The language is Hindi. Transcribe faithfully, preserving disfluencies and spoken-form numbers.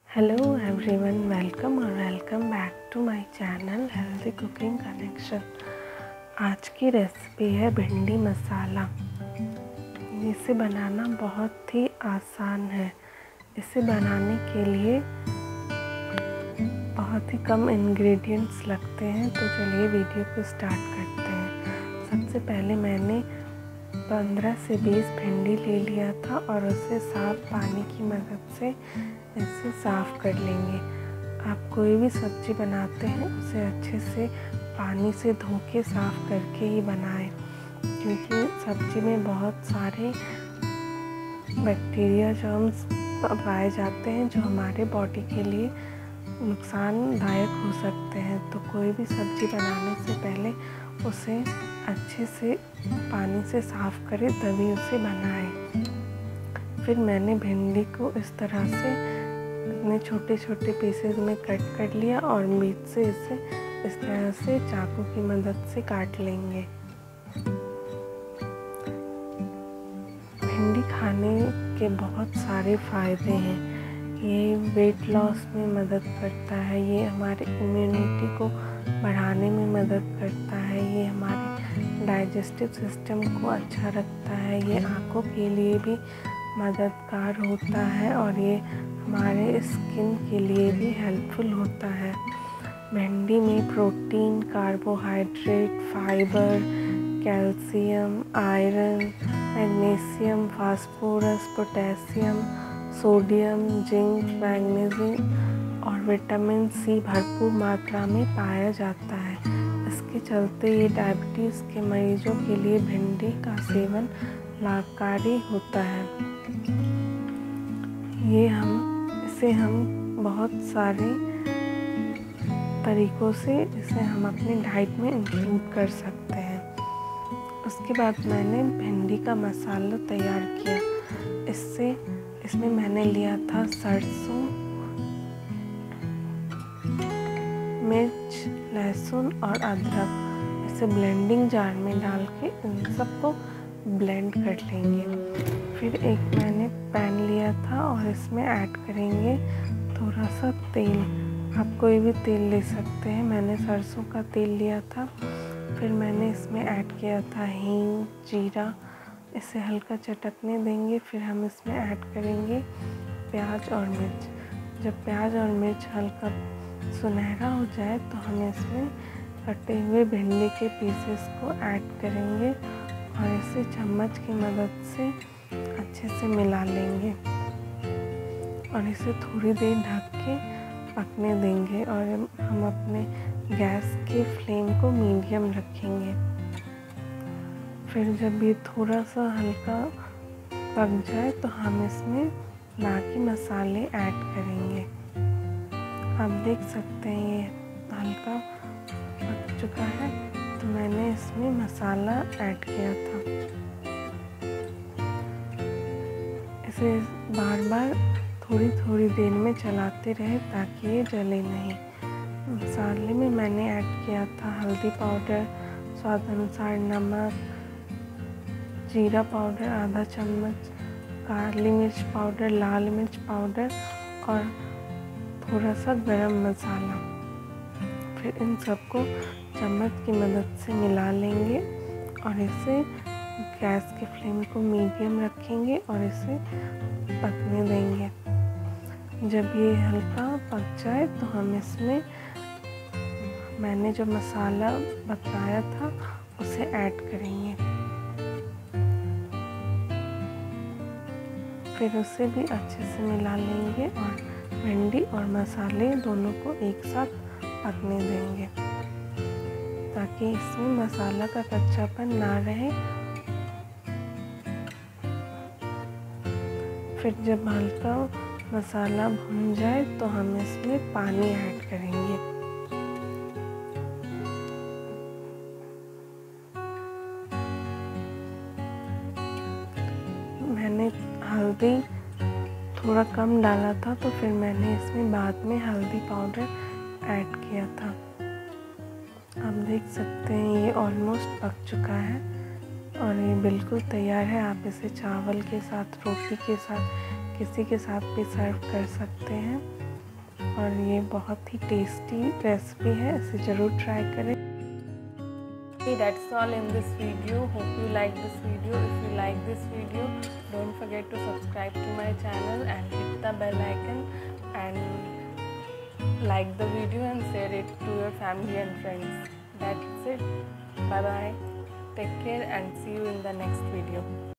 हेलो एवरीवन, वेलकम और welcome back to my channel healthy cooking connection. आज की रेसिपी है भिंडी मसाला। इसे बनाना बहुत ही आसान है। इसे बनाने के लिए बहुत ही कम इंग्रेडिएंट्स लगते हैं। तो चलिए वीडियो को स्टार्ट करते हैं। सबसे पहले मैंने पंद्रह से बीस भिंडी ले लिया था और उसे साफ पानी की मदद से इसे साफ़ कर लेंगे। आप कोई भी सब्ज़ी बनाते हैं उसे अच्छे से पानी से धो के साफ़ करके ही बनाएं, क्योंकि सब्ज़ी में बहुत सारे बैक्टीरिया जर्म्स पाए जाते हैं जो हमारे बॉडी के लिए नुकसानदायक हो सकते हैं। तो कोई भी सब्ज़ी बनाने से पहले उसे अच्छे से पानी से साफ़ करें, तभी उसे बनाएं। फिर मैंने भिंडी को इस तरह से इतने छोटे छोटे पीसेस में कट कर लिया और बीच से इसे इस तरह से चाकू की मदद से काट लेंगे। भिंडी खाने के बहुत सारे फ़ायदे हैं। ये वेट लॉस में मदद करता है, ये हमारे इम्यूनिटी को बढ़ाने में मदद करता है, ये हमारे डाइजेस्टिव सिस्टम को अच्छा रखता है, ये आँखों के लिए भी मददगार होता है और ये हमारे स्किन के लिए भी हेल्पफुल होता है। भिंडी में protein, carbohydrate, fibre, calcium, iron, magnesium, phosphorus, potassium, sodium, zinc, magnesium और विटामिन सी भरपूर मात्रा में पाया जाता है। इसके चलते ये डायबिटीज़ के मरीजों के लिए भिंडी का सेवन लाभकारी होता है। ये हम इसे हम बहुत सारे तरीक़ों से इसे हम अपनी डाइट में इंक्लूड कर सकते हैं। उसके बाद मैंने भिंडी का मसाला तैयार किया। इससे इसमें मैंने लिया था सरसों, मिर्च, लहसुन और अदरक। इसे ब्लेंडिंग जार में डाल के इन सबको ब्लेंड कर लेंगे। फिर एक मैंने पैन लिया था और इसमें ऐड करेंगे थोड़ा सा तेल। आप कोई भी तेल ले सकते हैं, मैंने सरसों का तेल लिया था। फिर मैंने इसमें ऐड किया था हींग, जीरा। इसे हल्का चटकने देंगे। फिर हम इसमें ऐड करेंगे प्याज और मिर्च। जब प्याज और मिर्च हल्का सुनहरा हो जाए तो हम इसमें कटे हुए भिंडी के पीसेस को ऐड करेंगे और इसे चम्मच की मदद से अच्छे से मिला लेंगे और इसे थोड़ी देर ढक के पकने देंगे और हम अपने गैस के फ्लेम को मीडियम रखेंगे। फिर जब ये थोड़ा सा हल्का पक जाए तो हम इसमें बाकी मसाले ऐड करेंगे। आप देख सकते हैं ये हल्का पक चुका है, तो मैंने इसमें मसाला ऐड किया था। इसे बार बार थोड़ी थोड़ी देर में चलाते रहे ताकि ये जले नहीं। मसाले में मैंने ऐड किया था हल्दी पाउडर, स्वाद अनुसार नमक, जीरा पाउडर आधा चम्मच, काली मिर्च पाउडर, लाल मिर्च पाउडर और थोड़ा सा गरम मसाला। फिर इन सबको चम्मच की मदद से मिला लेंगे और इसे गैस के फ्लेम को मीडियम रखेंगे और इसे पकने देंगे। जब ये हल्का पक जाए तो हम इसमें मैंने जो मसाला बताया था उसे ऐड करेंगे। फिर उसे भी अच्छे से मिला लेंगे और भिंडी और मसाले दोनों को एक साथ पकने देंगे ताकि इसमें मसाला का कच्चापन ना रहे। फिर जब हल्का मसाला भुन जाए तो हम इसमें पानी ऐड करेंगे। मैंने हल्दी थोड़ा कम डाला था, तो फिर मैंने इसमें बाद में हल्दी पाउडर ऐड किया था। आप देख सकते हैं ये ऑलमोस्ट पक चुका है और ये बिल्कुल तैयार है। आप इसे चावल के साथ, रोटी के साथ, किसी के साथ भी सर्व कर सकते हैं। और ये बहुत ही टेस्टी रेसिपी है, इसे ज़रूर ट्राई करें। That's all in this video. Hope you like this video. If you like this video, don't forget to subscribe to my channel and hit the bell icon and like the video and share it to your family and friends. That's it. Bye bye. Take care and see you in the next video.